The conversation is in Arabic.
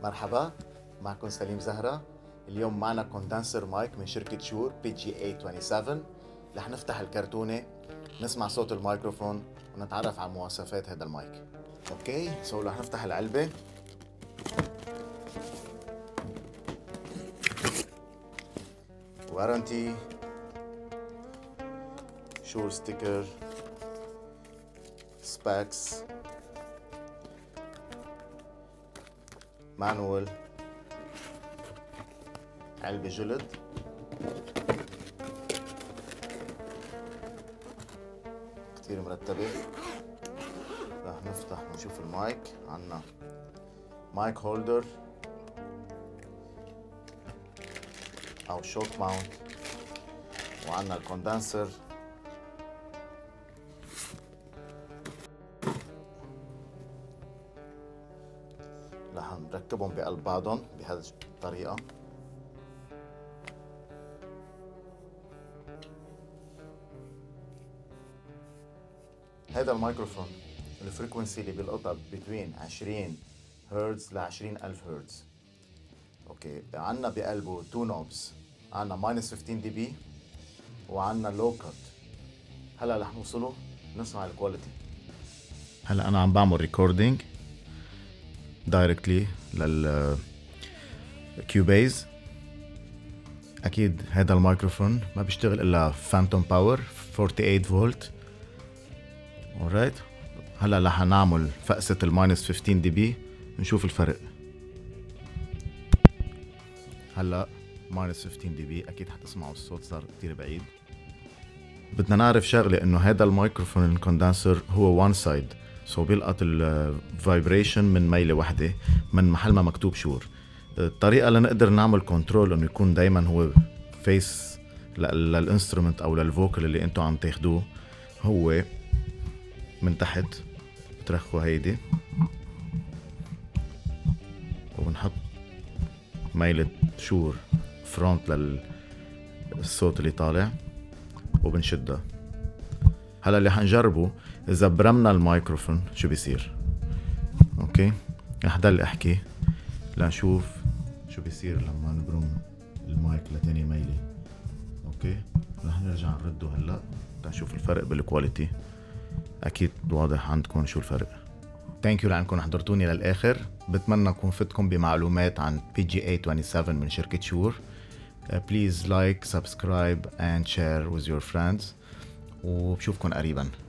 مرحبا، معكم سليم زهرة. اليوم معنا كوندنسر مايك من شركة شور PGA27. رح نفتح الكرتونة، نسمع صوت الميكروفون ونتعرف على مواصفات هذا المايك. اوكي، رح نفتح العلبة. وارنتي، شور ستيكر، سباكس، مانوال، علبة جلد، كتير مرتبة. رح نفتح ونشوف المايك. عنا مايك هولدر أو شوك ماونت، وعنا الكوندنسر، رح نركبهم بقلب بعضهم بهذه الطريقة. هذا الميكروفون الفريكونسي اللي بيلقطها بين 20 هرتز ل 20,000 هرتز. اوكي، عنا بقلبه 2 نوبز، عنا -15 دي بي وعنا لو كات. هلا رح نوصله نسمع الكواليتي. هلا انا عم بعمل ريكوردينج دايركتلي للكيوبيز. اكيد هذا الميكروفون ما بيشتغل الا فانتوم باور 48 فولت. alright، هلا رح نعمل فقسة -15 دي بي نشوف الفرق. هلا -15 دي بي، اكيد حتسمعوا الصوت صار كتير بعيد. بدنا نعرف شغله، انه هذا الميكروفون الكوندنسر هو وان سايد، بيلقط الفايبريشن من ميله واحده من محل ما مكتوب شور. الطريقه لنقدر نعمل كنترول انه يكون دايما هو فيس للانسترومنت او للفوكل اللي انتم عم تاخدوه، هو من تحت بترخوا هيدي وبنحط ميلة شور فرونت للصوت اللي طالع وبنشدها. هلا اللي حنجربه اذا برمنا الميكروفون شو بيصير. اوكي، رح ضل احكي لنشوف شو بيصير لما نبرم المايك لتاني ميلة. اوكي، رح نرجع نرده هلا لنشوف الفرق بالكواليتي. اكيد واضح عندكم شو الفرق. ثانك يو لانكم حضرتوني للاخر. بتمنى اكون فتكم بمعلومات عن PGA27 من شركة شور. Please like, subscribe and share with your friends. وبشوفكم قريبا.